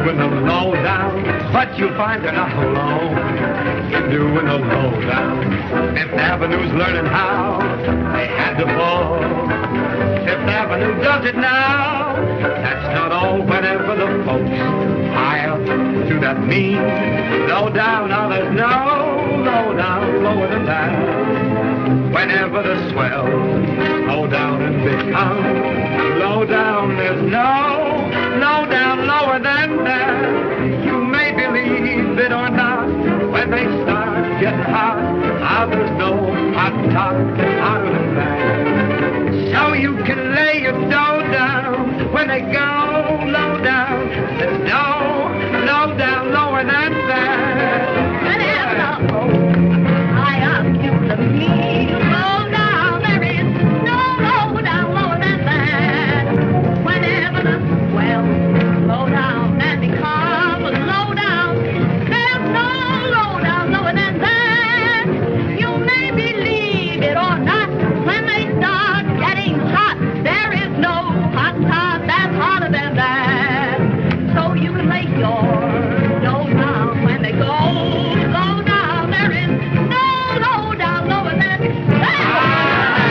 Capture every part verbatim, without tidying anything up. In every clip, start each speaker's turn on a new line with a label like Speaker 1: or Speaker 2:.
Speaker 1: doing the lowdown, but you'll find they're not alone. You're doing the lowdown. Fifth Avenue's learning how they had to fall. Fifth Avenue does it now. That's not all. Whenever the folks high up to that mean lowdown, now there's no lowdown lower than that. Whenever the swell low down and become low down, there's no low down lower than that. You may believe it or not, when they start getting hot, ah, there's no hot top hotter than that. So you can lay your dough down when they go low down. There's no low down lower than that.
Speaker 2: Whenever the folks high up to the mean low down, there is no low down lower than that. Whenever the swell low down and become low down, there's no low down lower than that. You may believe it or not, when they start getting hot, there is no hot top that's hotter than that. So you can lay your dough down when they go low down. There is no low down lower than that.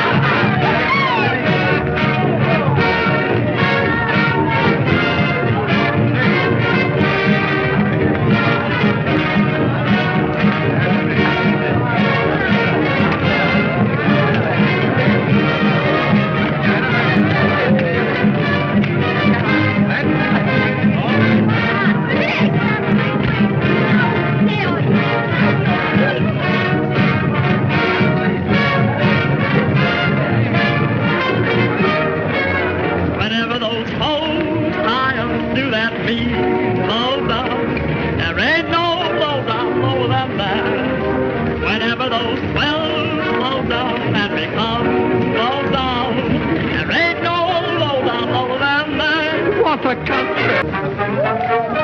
Speaker 3: Whenever those folks high up do that mean low down, there ain't no low down lower than that. Whenever those swells slow down and become low down, there ain't no low down lower than that.
Speaker 1: What a country!